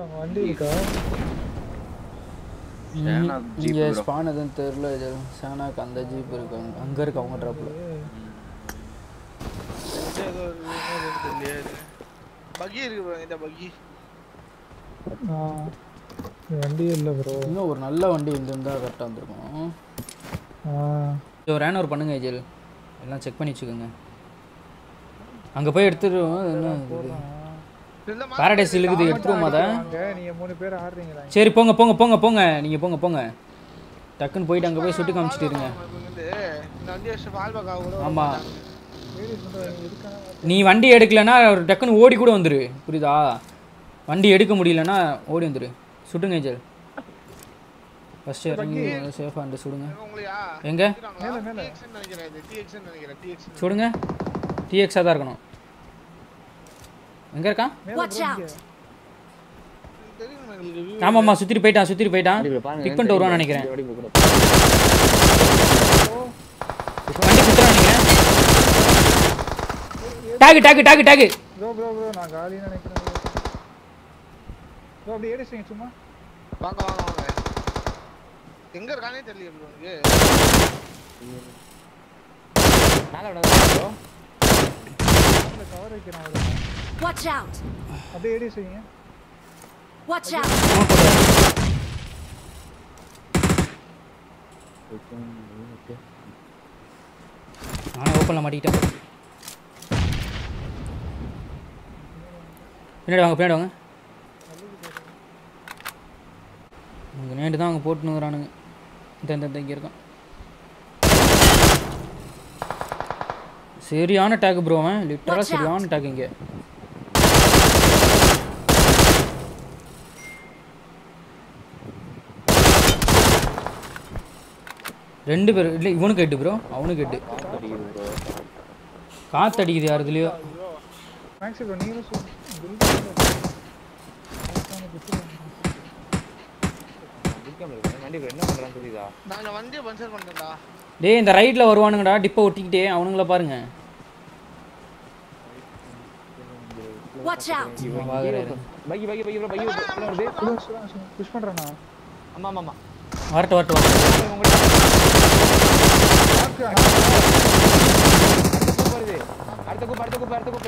வண்டி இருக்கா இங்க ஸ்பான் எதுவும் தெரியல. இது சானாக்கு அந்த ஜீப் இருக்கு, அங்க இருக்கு அவங்க ட்ராப்ல. பக்கி இருக்கு bro, இந்த பக்கி. வண்டி இல்ல ப்ரோ. இன்னும் ஒரு நல்ல வண்டி இருந்தா கரெக்டா வந்திருக்கும். ஸோ ரேன் ஓவர் பண்ணுங்க ஏஜல், எல்லாம் செக் பண்ணி வச்சுக்கோங்க. அங்க போய் எடுத்துருவோம். என்ன பாரடைஸ் இருக்குது, எடுத்துருவோம் அத. நீங்க 3 பேர் ஆடுறீங்களா? சரி போங்க போங்க போங்க போங்க, நீங்க போங்க போங்க, டக்குன்னு போயிட்டு அங்க போய் சுட்டு காமிச்சிட்டு இருங்க. ஆமா, நீ வண்டி எடுக்கலன்னா டக்குன்னு ஓடி கூட வந்துரு, புரியுதா? வண்டி எடுக்க முடியலன்னா ஓடி வந்துரு. சுட்டுங்க ஏஜல், ஃபர்ஸ்ட் இறங்கி சேஃபா வந்து சுடுங்க. எங்க சுடுங்க? டிஎக்ஸா தான் இருக்கணும். எங்க இருக்கான்? ஆமாம்மா, சுத்திட்டு போயிட்டான். பிக் பண்ணிட்டு வருவான்னு நினைக்கிறேன். வண்டி சுத்துறான்னு நினைக்கிறேன். டாக் ப்ரோ நான் காலியா நினைக்கிறேன் ப்ரோ. அப்படியே ஏறிச்சீங்க சும்மா. வாங்க எங்க இருக்கானே தெரியல ப்ரோ. இங்க மேல விடாத ப்ரோ. அந்த கவர் வைக்கறான். Watch out. அப்படியே ஏறிச்சீங்க. Watch out. நான் ஓபன்ல மாட்டிட்டேன். பின்னாடி வாங்க. இங்கே நேண்டு தான் அவங்க போட்டுனுங்கிறானுங்க. இந்த இங்கே இருக்கான். சரியான டேக் ப்ரோ, அவன் லிட்டரலாக சரியான டேக். இங்கே 2 பேர் இல்லை, இவனுக்கு 8 ப்ரோ, அவனுக்கு 8. காற்று அடிக்குது யார் இதுலையோ. டேய் இந்த ரைட்ல வருவானுங்கடா, டிப்போ ஒட்டிக்கிட்டே அவனுங்கள பாருங்க. Watch out. பைக் வருது. புஷ் பண்றானா? ஆமா வரட்டு அடுத்த கூப்பு.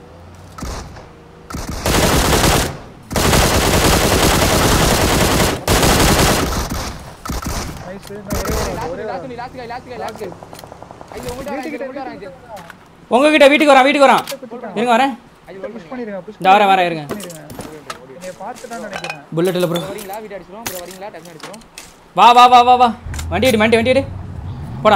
உங்ககிட்ட வீட்டுக்கு வரான். இருங்க வரேன். இந்த வரேன் இருங்க. புல்லட் இல்ல ப்ரோ. வா வண்டி எடு போடா.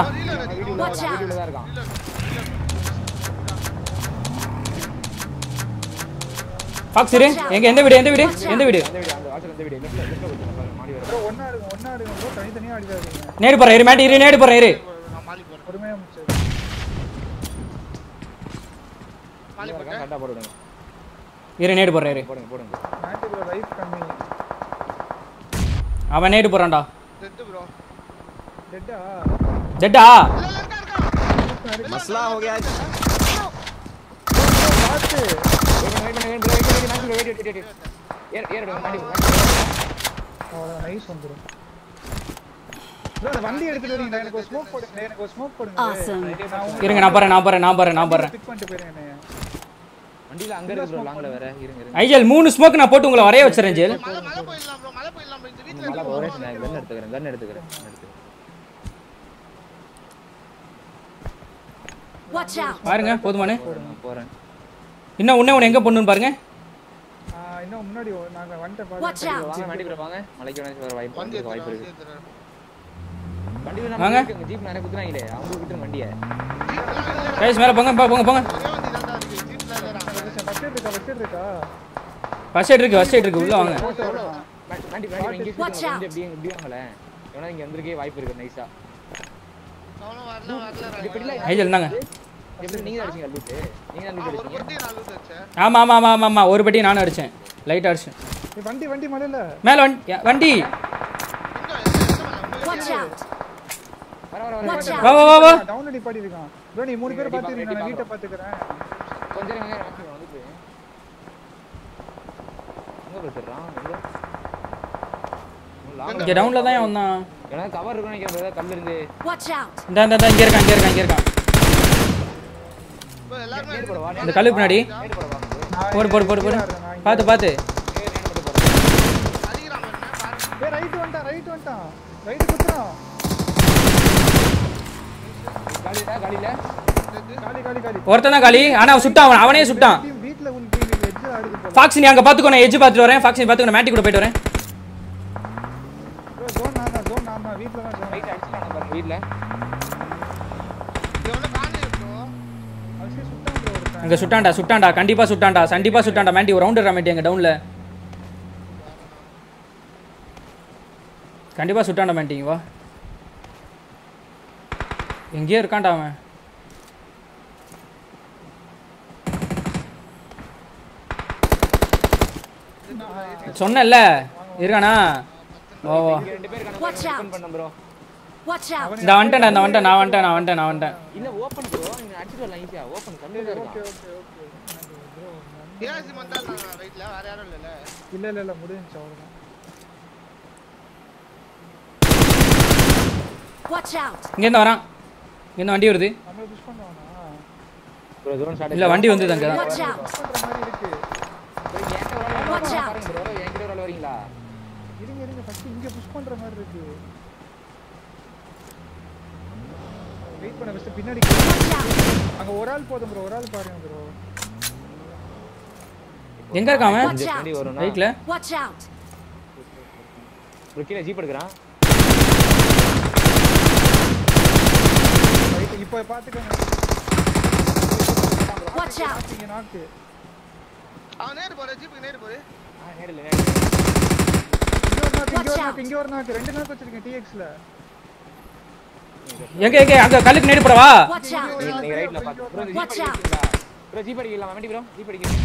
பாக்ஸ் இரு. எந்த வீடு? நேடு போறேன் இரு, மேட் இரு, நேடு போறேன் இரு. நேடு போறேன் இரு. அவன் நேடு போறான்டா. டெட்டா मसला हो गया। வண்டி எடுத்துட்டு வரீங்க. எனக்கு ஒரு ஸ்மோக் போடுங்க. இருங்க, நான் போறேன். வண்டில அங்க இருக்கு ப்ரோ, லாங்ல வேற. இருங்க ஐஜல் 3 ஸ்மோக் நான் போட்டு உங்களை வரைய வச்சறேன் ஜெல். மலை போயிடலாம் ப்ரோ, இந்த வீட்ல கன் எடுத்துக்கறேன். Watch out. பாருங்க போதுமானே. போறேன். இன்னும் உன்னை எங்க போணும்னு பாருங்க. இன்னும் முன்னாடி நாங்க வண்ட வாட்ச் அவுட். வாங்க வண்டி ப்ரோ வாங்க. மலைக்கு வர வாய்ப்பு இருக்கு. வண்டி வாங்க. நம்ம ஜீப் மேல குத்துறாங்களே, அவங்க கிட்ட வண்டியை. கைஸ் மேல போங்க. ஃபர்ஸ்ட் எய்ட் இருக்கு உள்ள வாங்க. வண்டி இங்க இப்படி வாங்கல. ஏன்னா இங்க வந்திருக்கே வாய்ப்பு இருக்கு நைஸா. ஐஜல் நாங்க நீங்க அடிச்சீங்க லூட். நீங்க தான் லூட் அடிச்சீங்க. ஆமா ஒரு பட்டி நானும் அடிச்சேன், லைட் அடிச்சேன். வண்டி மலையில மேல வண்டி. Watch out. வா டவுன் அடி பாடி இருக்கான் ப்ரோ. நீ 3 பேர் பாத்துறீங்க, நான் வீட்டை பாத்துக்கறேன். கொஞ்சம் வந்து எங்க போயிடுறான் இங்க டவுன்ல தான் வந்தான். ஏன்னா கவர் இருக்குன்னு நினைக்கிறேன் கல்ல இருந்து. Watch out. இந்த இங்க இருக்கான். bro எல்லாரும் இந்த கல்லு பின்னாடி போடு பாத்து அடிக்குறான் பாரு ஏய் ரைட் வந்துட்டான் ரைட் குத்துறான் காலி ஒருத்தன் தான் காலி. ஆனா சுட்டான் அவனே சுட்டான். வீட்ல உன் டீம் எட்ஜ் ஆடுது போல ஃபாக்ஸ் நீ அங்க பாத்துக்கோ. நான் எட்ஜ் பாத்துட்டு வரேன். ஃபாக்ஸ் நீ பாத்துக்கோ. மேட்டி கூட போயிட்டு வரேன். ஜோன் நானா வீட்ல தான் ரைட் அடிச்சானே பாருங்க வீட்ல. இவன காணே bro அவசியம் சுட்டான் ப்ரோ ஒருத்தன் அங்க சுட்டான்டா. கண்டிப்பா சுட்டான்டா. மேட்டி ஒரு ரவுண்டர் மேட்டி அங்க டவுன்ல. கண்டிப்பா சுட்டான்டா மேட்டி வா. எங்கேயே இருக்கான்டா அவன். சொன்னேன்ல இருக்கானா. ஓ ரெண்டு பேர் Watch out. ஓபன் பண்ண bro. Watch out. நான் வந்துட்டேன். இல்ல ஓபன் bro நீங்க அடிச்சிட்டு வரலாம் ஈஸியா ஓபன் கண்டிப்பா இருக்கும். ஓகே ஏசி வந்தாங்க ரைட்ல வேற யாரும் இல்லல இல்ல முடிஞ்சு அவ்வளவுதான் Watch out. இங்க இருந்து வரான். இங்க இருந்து வண்டி வருது. நம்ம புஷ் பண்ணவானா bro ஜோன் ஸ்டார்ட் இல்ல வண்டி வந்து அங்க. Watch out. புஷ் பண்ற மாதிரி இருக்கு Watch out. பாருங்க bro என்கிட்ட ஒரு ஆள் வரீங்களா? இருங்க ஃபர்ஸ்ட் இங்க புஷ் பண்ற மாதிரி இருக்கு வெயிட் பண்ண ஃபர்ஸ்ட் பின்னாடி Watch out. அங்க ஒரு ஆள் போதும் ப்ரோ ஒரு ஆள் பாருங்க ப்ரோ எங்க இருக்கான் அவன்? Watch out. வண்டி வரும்னா ரைட்ல. Watch out. bro கீழ ஜீப் எடுக்கறான். ரைட் இப்போ பாத்துக்கங்க Watch out. இங்க நாக்கு அவன் நேரா போற ஜீப்புக்கு நேரா போற நேரல இங்க ஒரு நாக்கு ரெண்டு நாக்கு வச்சிருக்கேன் டிஎக்ஸ்ல எங்க அங்க கல்லுக்கு நேடு போடவா? Watch out. நீங்க ரைட்ல பாத்து bro ஜீப் Watch out. அடிக்கீங்களா? bro ஜீப் அடிக்கலாம் வண்டி bro ஜீப் அடிக்கீங்க.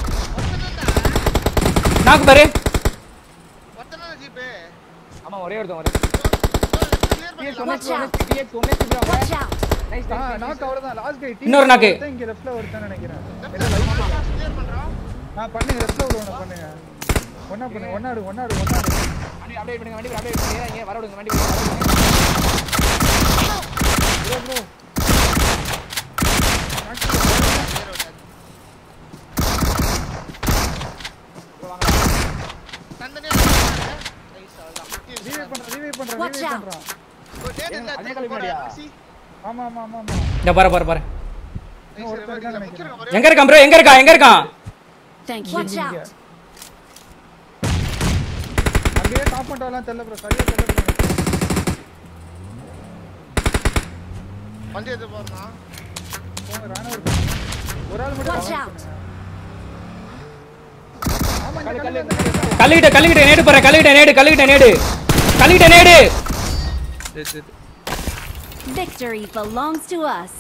நாக்கு பாரு. ஒத்தனா ஜீப் ஆமா ஒரே ஒருத்தன் வரேன். Watch out. TX ஒன்னே bro Watch out. நைஸ் நாக்கு அவ்வளவுதான் லாஸ்ட் கை இன்னொரு நாக்கு. இங்க லெஃப்ட்ல வருதுன்னு நினைக்கிறேன் கிளியர் பண்றோம் பண்ணுங்க லெஃப்ட்ல உள்ள பண்ணுங்க ஒண்ணா பண்ணுங்க ஒண்ணாடு வண்டி அப்டேட் பண்ணுங்க வண்டி அப்டேட் பண்ணுங்க ஏங்க வர விடுங்க வண்டி ப்ரோ தந்தனியா நைஸ் அவ்வளவுதான் ரீவைவ் பண்றேன் Watch out. ஒரு டேட் இல்ல அதே கல்வி மாடியா? ஆமா இங்க பாரு. ஒருத்தர் இருக்கான்னு நினைக்கிறேன். எங்க இருக்கான் ப்ரோ? எங்க இருக்கான்? Thank you. Watch out. அங்கேயே காம்பவுண்ட் எல்லாம் தெல்ல ப்ரோ சரியா தெல்ல ப்ரோ வண்டி எது போறனா போங்க ராணா ஒரு ஆள் மட்டும் Watch out. ஆமா கல்லுகிட்ட நேடு போறேன். கல்லுகிட்ட நேடு. Victory belongs to us.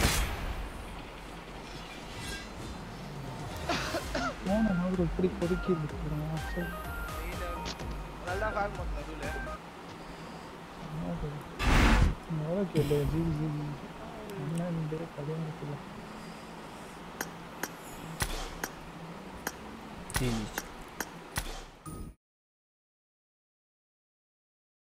போன மாதிரி இப்படி பொறுக்கி விட்டுறேன் நல்லா கால் பண்ணு நடுவுல ஓகே ஜி என்ன இந்த கதையா இருக்குல்ல